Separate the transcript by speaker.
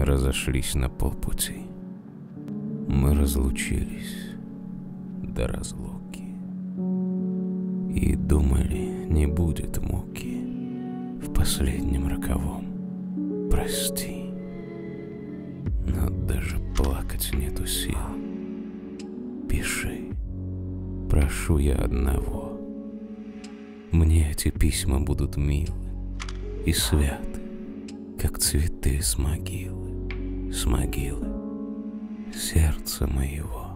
Speaker 1: разошлись на полпути. Мы разлучились до разлуки и думали, не будет муки в последнем роковом «прости». Но даже плакать нету сил. Пиши, прошу я одного. Мне эти письма будут милы и святы, как цветы с могилы сердца моего.